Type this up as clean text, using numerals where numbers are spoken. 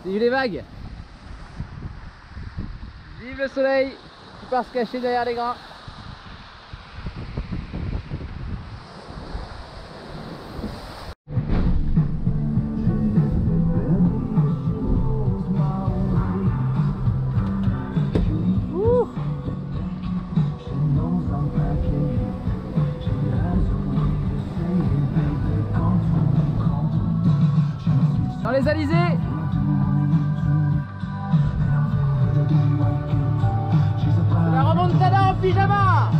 Vive les vagues. Vive le soleil qui part se cacher derrière les grains. Dans les alizés. La remontada en pyjama.